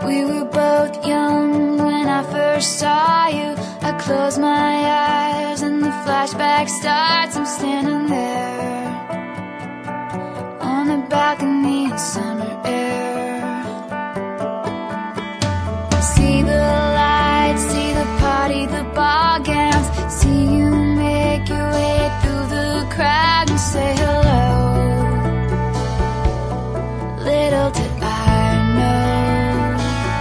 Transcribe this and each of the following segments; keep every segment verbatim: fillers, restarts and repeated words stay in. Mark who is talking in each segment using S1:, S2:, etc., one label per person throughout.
S1: We were both young when I first saw you. I close my eyes and the flashback starts. I'm standing there on the balcony in summer air. See the lights, see the party, the ball gowns. See you make your way through the crowd and say hello. Little did I know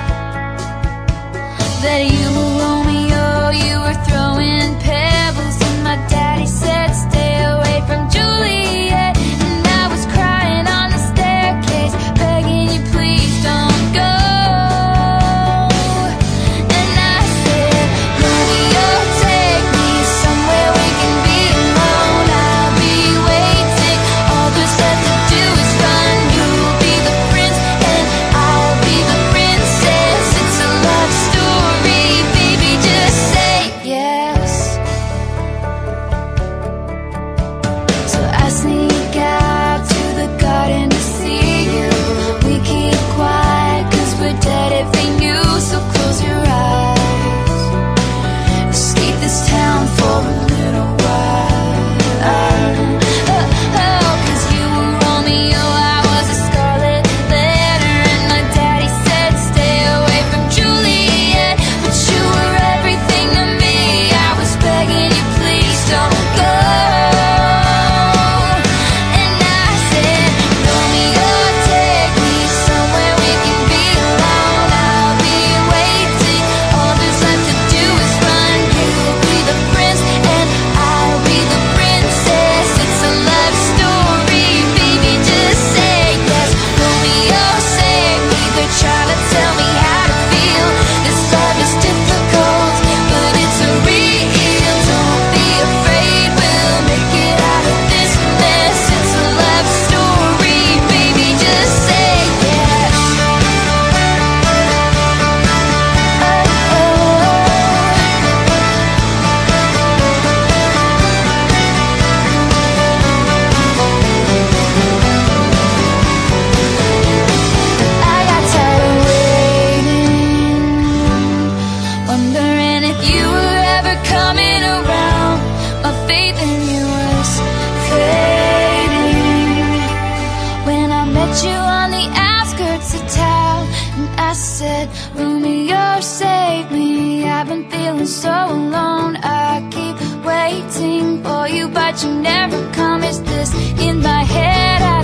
S1: that you were Romeo, you were throwing pebbles, and my daddy said stay away from Juliet. And I was crying on the staircase, begging you please don't go. And I said, Romeo, take me somewhere we can be alone. I'll be waiting, all there's left to do is run. You'll be the prince and I'll be the princess. It's a love story, baby, just say yes. So I sneak out to the garden to see you. We keep quiet cause we're dead if they knew. So close your eyes, escape this town for a little while. Oh, oh, cause you were Romeo, I was a scarlet letter, and my daddy said stay away from Juliet. But you were everything to me, I was begging you please don't go. And I said, Romeo, take me somewhere we can be alone. I'll be waiting, all there's left to do is run. You'll be the prince and I'll be the princess. It's a love story, baby, just say yes. Romeo, save me, they're trying to tell me how to feel. This love is difficult, but it's a real. Don't be afraid, we'll make it out of this mess. It's a love story, baby, just say yes. I got tired of waiting, wondering if you were ever coming around. My faith in you was fading when I met you on the outskirts of town. And I said, Romeo, save me, I've been feeling so alone. I keep waiting for you, but you never come. Is this in my head? I